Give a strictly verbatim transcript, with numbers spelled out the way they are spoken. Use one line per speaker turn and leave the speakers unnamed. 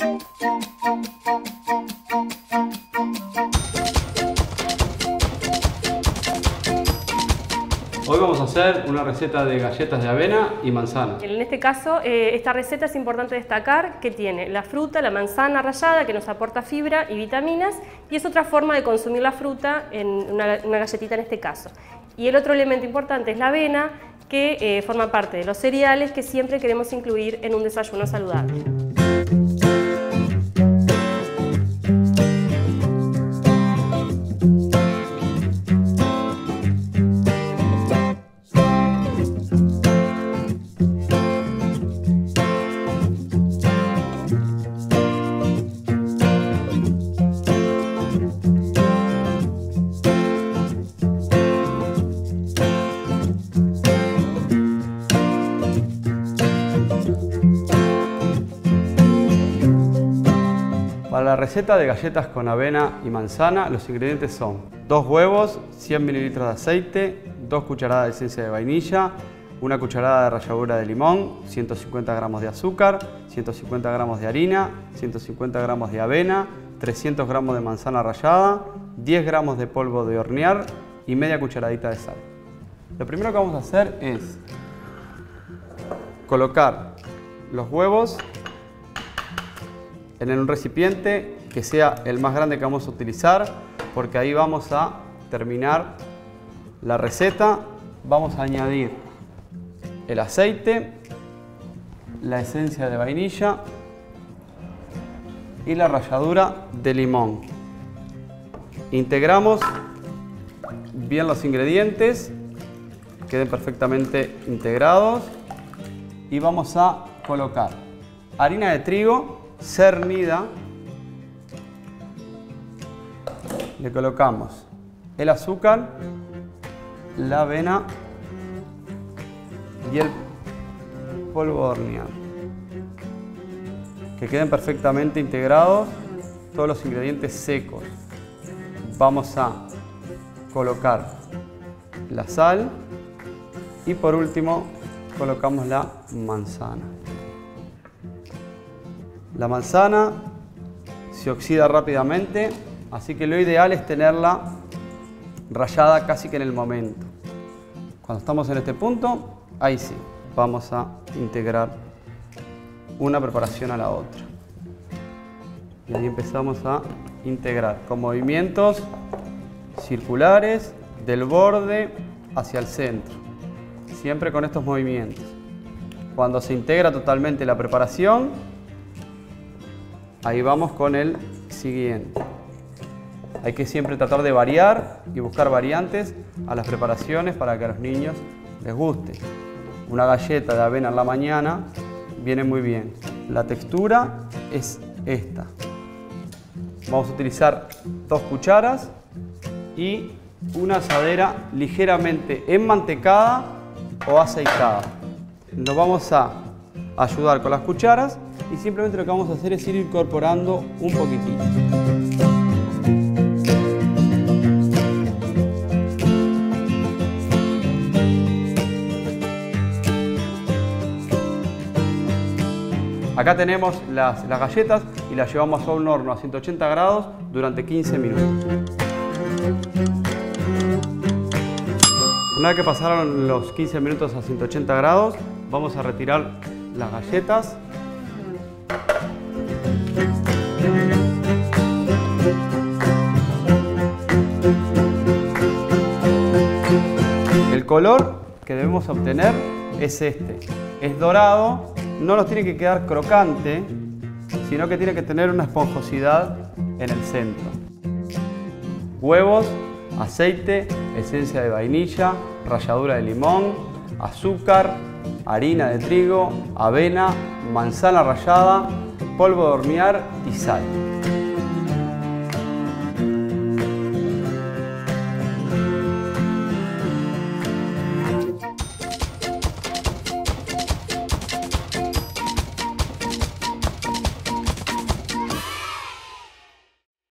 Hoy vamos a hacer una receta de galletas de avena y manzana.
En este caso, eh, esta receta es importante destacar que tiene la fruta, la manzana rallada, que nos aporta fibra y vitaminas, y es otra forma de consumir la fruta en una, una galletita en este caso. Y el otro elemento importante es la avena, que eh, forma parte de los cereales que siempre queremos incluir en un desayuno saludable.
Para la receta de galletas con avena y manzana, los ingredientes son dos huevos, cien mililitros de aceite, dos cucharadas de esencia de vainilla, una cucharada de ralladura de limón, ciento cincuenta gramos de azúcar, ciento cincuenta gramos de harina, ciento cincuenta gramos de avena, trescientos gramos de manzana rallada, diez gramos de polvo de hornear y media cucharadita de sal. Lo primero que vamos a hacer es colocar los huevos en un recipiente que sea el más grande que vamos a utilizar, porque ahí vamos a terminar la receta. Vamos a añadir el aceite, la esencia de vainilla y la ralladura de limón. Integramos bien los ingredientes, queden perfectamente integrados, y vamos a colocar harina de trigo cernida. Le colocamos el azúcar, la avena y el polvo de hornear. Que queden perfectamente integrados todos los ingredientes secos. Vamos a colocar la sal y por último colocamos la manzana. La manzana se oxida rápidamente, así que lo ideal es tenerla rallada casi que en el momento. Cuando estamos en este punto, ahí sí, vamos a integrar una preparación a la otra. Y ahí empezamos a integrar con movimientos circulares del borde hacia el centro. Siempre con estos movimientos. Cuando se integra totalmente la preparación, ahí vamos con el siguiente. Hay que siempre tratar de variar y buscar variantes a las preparaciones para que a los niños les guste. Una galleta de avena en la mañana viene muy bien. La textura es esta. Vamos a utilizar dos cucharas y una asadera ligeramente enmantecada o aceitada. Nos vamos a ayudar con las cucharas y simplemente lo que vamos a hacer es ir incorporando un poquitito. Acá tenemos las, las galletas y las llevamos a un horno a ciento ochenta grados durante quince minutos. Una vez que pasaron los quince minutos a ciento ochenta grados, vamos a retirar las galletas. El color que debemos obtener es este. Es dorado, no nos tiene que quedar crocante, sino que tiene que tener una esponjosidad en el centro. Huevos, aceite, esencia de vainilla, ralladura de limón, azúcar, harina de trigo, avena, manzana rallada, polvo de hornear y sal.